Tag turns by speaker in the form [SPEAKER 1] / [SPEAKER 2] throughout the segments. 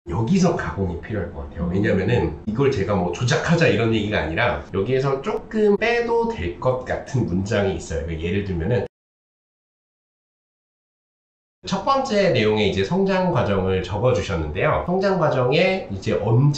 [SPEAKER 1] 여기서 가공이 필요할 것 같아요. 왜냐면은 이걸 제가 뭐 조작하자 이런 얘기가 아니라 여기에서 조금 빼도 될 것 같은 문장이 있어요. 예를 들면은 첫 번째 내용에 이제 성장 과정을 적어 주셨는데요. 성장 과정에 이제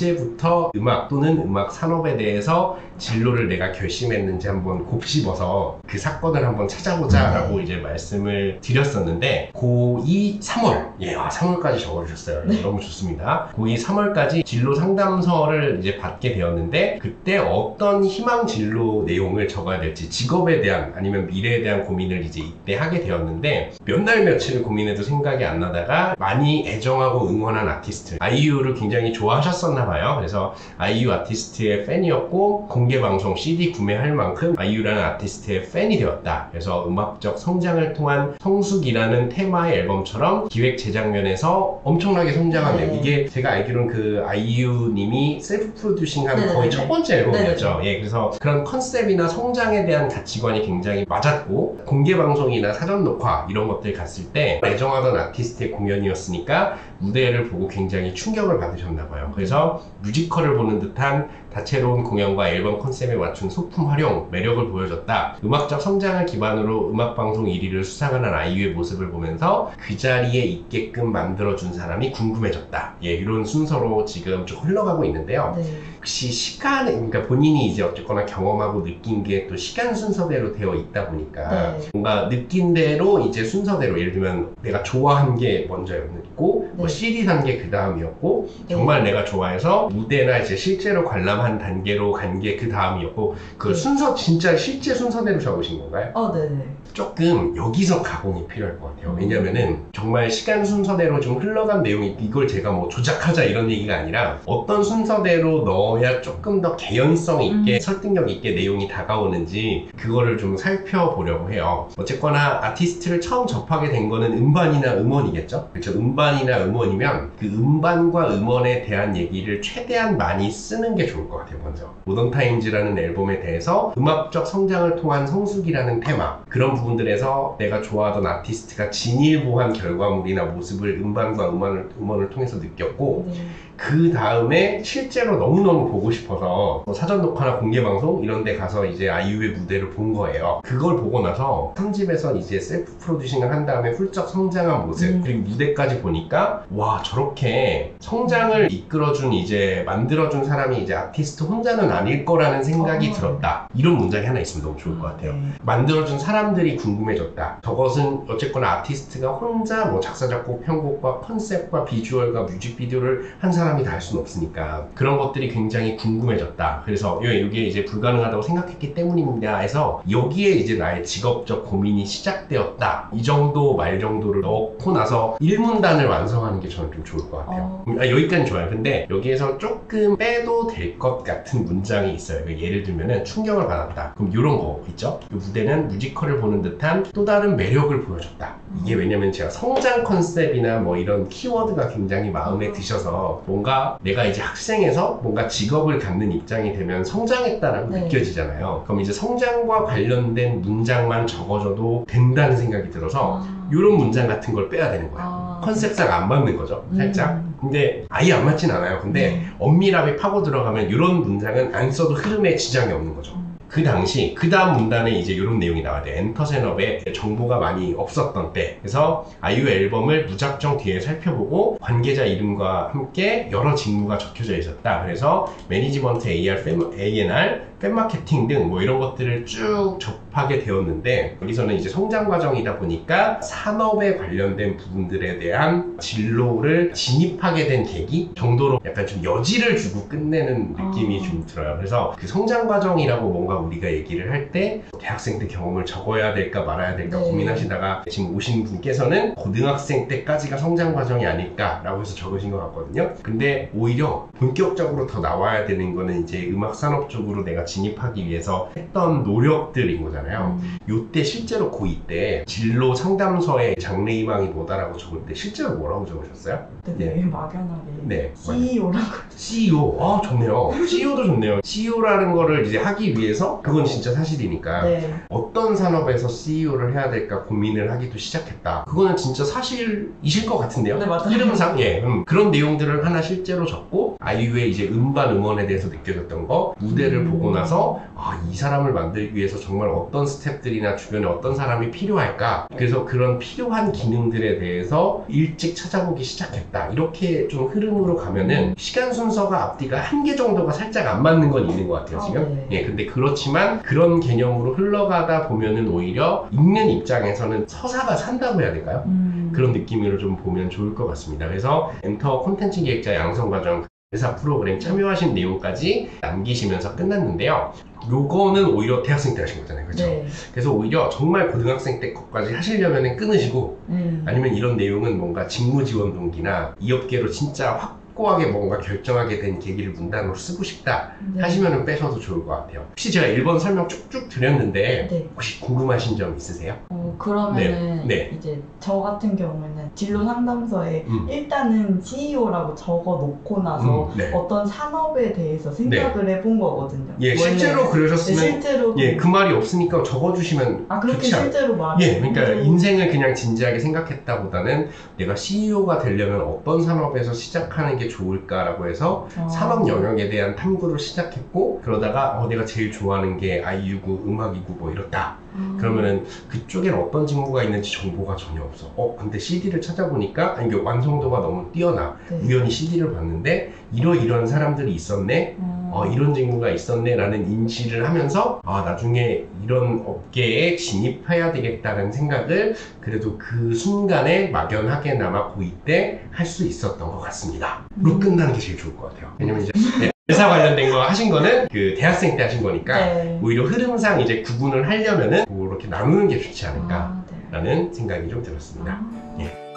[SPEAKER 1] 언제부터 음악 또는 음악 산업에 대해서 진로를 내가 결심했는지 한번 곱씹어서 그 사건을 한번 찾아보자 라고 이제 말씀을 드렸었는데 고2 3월 3월까지 적어 주셨어요. 너무 좋습니다. 고2 3월까지 진로 상담서를 이제 받게 되었는데 그때 어떤 희망 진로 내용을 적어야 될지 직업에 대한 아니면 미래에 대한 고민을 이제 이때 하게 되었는데 몇 날 며칠을 고민해도 생각이 안 나다가 많이 애정하고 응원한 아티스트 아이유를 굉장히 좋아하셨었나 봐요. 그래서 아이유 아티스트의 팬이었고 공개방송 CD 구매할 만큼 아이유라는 아티스트의 팬이 되었다. 그래서 음악적 성장을 통한 성숙이라는 테마의 앨범처럼 기획 제작면에서 엄청나게 성장한 내용. 이게 제가 알기로는 그 아이유님이 셀프 프로듀싱한 거의 첫 번째 앨범이었죠. 그래서 그런 컨셉이나 성장에 대한 가치관이 굉장히 맞았고 공개방송이나 사전 녹화 이런 것들 갔을 때 애정하던 아티스트의 공연이었으니까 무대를 보고 굉장히 충격을 받으셨나봐요. 그래서 뮤지컬을 보는 듯한 다채로운 공연과 앨범 컨셉에 맞춘 소품 활용, 매력을 보여줬다. 음악적 성장을 기반으로 음악방송 1위를 수상하는 아이유의 모습을 보면서 그 자리에 있게끔 만들어준 사람이 궁금해졌다. 이런 순서로 지금 쭉 흘러가고 있는데요. 혹시 시간, 그러니까 본인이 이제 어쨌거나 경험하고 느낀 게 또 시간 순서대로 되어 있다 보니까 뭔가 느낀 대로 이제 순서대로 예를 들면 내가 좋아한 게 먼저였고 뭐 CD 산 게 그 다음이었고 정말 내가 좋아해서 무대나 이제 실제로 관람한 단계로 간 게 그 다음이었고 그 순서 진짜 실제 순서대로 적으신 건가요?
[SPEAKER 2] 네네.
[SPEAKER 1] 조금 여기서 가공이 필요할 것 같아요. 왜냐면은 정말 시간 순서대로 좀 흘러간 내용이 이걸 제가 뭐 조작하자 이런 얘기가 아니라 어떤 순서대로 넣어야 조금 더 개연성 있게 설득력 있게 내용이 다가오는지 그거를 좀 살펴보려고 해요. 어쨌거나 아티스트를 처음 접하게 된 거는 음반이나 음원이겠죠? 그렇죠? 음반이나 음원이면 그 음반과 음원에 대한 얘기를 최대한 많이 쓰는 게 좋을 것 같아요. 먼저 모던타임즈라는 앨범에 대해서 음악적 성장을 통한 성숙이라는 테마 그런 부분들에서 내가 좋아하던 아티스트가 진일보한 결과물이나 모습을 음반과 음원을 통해서 느꼈고 그 다음에 실제로 너무너무 보고 싶어서 사전 녹화나 공개 방송 이런 데 가서 이제 아이유의 무대를 본 거예요. 그걸 보고 나서 3집에서 이제 셀프 프로듀싱을 한 다음에 훌쩍 성장한 모습 그리고 무대까지 보니까 와 저렇게 성장을 이끌어준 이제 만들어준 사람이 이제 아티스트 혼자는 아닐 거라는 생각이 들었다. 이런 문장이 하나 있으면 너무 좋을 것 같아요. 만들어준 사람들이 궁금해졌다. 저것은 어쨌거나 아티스트가 혼자 뭐 작사 작곡 편곡과 컨셉과 비주얼과 뮤직비디오를 한 사람이 다 할 수는 없으니까 그런 것들이 굉장히 궁금해졌다. 그래서 이게 이제 불가능하다고 생각했기 때문입니다 해서 여기에 이제 나의 직업적 고민이 시작되었다. 이 정도 말 정도를 넣고 나서 1문단을 완성하는 게 저는 좀 좋을 것 같아요. 여기까지는 좋아요. 근데 여기에서 조금 빼도 될 것 같은 문장이 있어요. 예를 들면은 충격을 받았다. 그럼 이런 거 있죠? 이 무대는 뮤지컬을 보는 듯한 또 다른 매력을 보여줬다. 이게 왜냐면 제가 성장 컨셉이나 뭐 이런 키워드가 굉장히 마음에 드셔서 뭔가 내가 이제 학생에서 뭔가 직업을 갖는 입장이 되면 성장했다라고 느껴지잖아요. 그럼 이제 성장과 관련된 문장만 적어줘도 된다는 생각이 들어서 이런 문장 같은 걸 빼야 되는 거예요. 컨셉상 안 맞는 거죠, 살짝. 근데 아예 안 맞진 않아요. 근데 엄밀하게 파고 들어가면 이런 문장은 안 써도 흐름에 지장이 없는 거죠. 그 당시 그 다음 문단에 이제 이런 내용이 나와야 돼요. 엔터셋업에 정보가 많이 없었던 때 그래서 아이유 앨범을 무작정 뒤에 살펴보고 관계자 이름과 함께 여러 직무가 적혀져 있었다. 그래서 매니지먼트 AR, A&R, 팬마케팅 등 뭐 이런 것들을 쭉 접하게 되었는데 여기서는 이제 성장 과정이다 보니까 산업에 관련된 부분들에 대한 진로를 진입하게 된 계기 정도로 약간 좀 여지를 주고 끝내는 느낌이 좀 들어요. 그래서 그 성장 과정이라고 뭔가 우리가 얘기를 할 때 대학생 때 경험을 적어야 될까 말아야 될까 고민하시다가 지금 오신 분께서는 고등학생 때까지가 성장 과정이 아닐까라고 해서 적으신 것 같거든요. 근데 오히려 본격적으로 더 나와야 되는 거는 이제 음악 산업 쪽으로 내가 진입하기 위해서 했던 노력들인 거잖아요. 요때 실제로 고2 때 진로 상담서에 장래희망이 뭐다라고 적을 때 실제로 뭐라고 적으셨어요?
[SPEAKER 2] 되게 막연하게
[SPEAKER 1] 네,
[SPEAKER 2] CEO라고.
[SPEAKER 1] CEO. 아, 좋네요. CEO도 좋네요. CEO라는 거를 이제 하기 위해서 그건 진짜 사실이니까
[SPEAKER 2] 네.
[SPEAKER 1] 어떤 산업에서 CEO를 해야 될까 고민을 하기도 시작했다. 그거는 진짜 사실이실 것 같은데요.
[SPEAKER 2] 네, 맞아요.
[SPEAKER 1] 흐름상 예, 그런 내용들을 하나 실제로 적고 아이유의 이제 음반 음원에 대해서 느껴졌던 거 무대를 보고 나서 이 사람을 만들기 위해서 정말 어떤 스텝들이나 주변에 어떤 사람이 필요할까. 그래서 그런 필요한 기능들에 대해서 일찍 찾아보기 시작했다. 이렇게 좀 흐름으로 가면은 시간 순서가 앞뒤가 한 개 정도가 살짝 안 맞는 건 있는 것 같아요 지금.
[SPEAKER 2] 네.
[SPEAKER 1] 예, 근데 그렇지만 그런 개념으로 흘러가다 보면은 오히려 읽는 입장에서는 서사가 산다고 해야 될까요? 그런 느낌으로 좀 보면 좋을 것 같습니다. 그래서 엔터 콘텐츠 기획자 양성과정 회사 프로그램 참여하신 내용까지 남기시면서 끝났는데요. 요거는 오히려 대학생 때 하신 거잖아요. 그렇죠?
[SPEAKER 2] 네.
[SPEAKER 1] 그래서 오히려 정말 고등학생 때 것까지 하시려면 끊으시고 아니면 이런 내용은 뭔가 직무 지원 동기나 이 업계로 진짜 확고하게 뭔가 결정하게 된 계기를 문단으로 쓰고 싶다 하시면 빼셔도 좋을 것 같아요. 혹시 제가 1번 설명 쭉쭉 드렸는데
[SPEAKER 2] 네.
[SPEAKER 1] 혹시 궁금하신 점 있으세요?
[SPEAKER 2] 그러면은
[SPEAKER 1] 네.
[SPEAKER 2] 이제 저 같은 경우에는 진로 상담서에 일단은 CEO라고 적어 놓고 나서
[SPEAKER 1] 네.
[SPEAKER 2] 어떤 산업에 대해서 생각을 해본 거거든요.
[SPEAKER 1] 예,
[SPEAKER 2] 원래.
[SPEAKER 1] 실제로 그러셨으면
[SPEAKER 2] 네, 실제로
[SPEAKER 1] 예, 그 말이 없으니까 적어주시면
[SPEAKER 2] 그렇게
[SPEAKER 1] 좋지 않...
[SPEAKER 2] 실제로 말을
[SPEAKER 1] 예, 그러니까 인생을 그냥 진지하게 생각했다보다는 내가 CEO가 되려면 어떤 산업에서 시작하는 게 좋을까라고 해서 산업 영역에 대한 탐구를 시작했고 그러다가 내가 제일 좋아하는 게 아이유고 음악이고 뭐 이렇다. 그러면은 그쪽엔 어떤 직무가 있는지 정보가 전혀 없어. 근데 CD를 찾아보니까 이게 완성도가 너무 뛰어나.
[SPEAKER 2] 네.
[SPEAKER 1] 우연히 CD를 봤는데 이런 사람들이 있었네. 이런 직무가 있었네 라는 인지를 하면서 나중에 이런 업계에 진입해야 되겠다는 생각을 그래도 그 순간에 막연하게나마 고2 때 할 수 있었던 것 같습니다. 로 끝나는 게 제일 좋을 것 같아요. 왜냐면 이제 회사 관련된 거 하신 거는 그 대학생 때 하신 거니까
[SPEAKER 2] 네.
[SPEAKER 1] 오히려 흐름상 이제 구분을 하려면은 그렇게 나누는 게 좋지 않을까
[SPEAKER 2] 네.
[SPEAKER 1] 라는 생각이 좀 들었습니다. 예.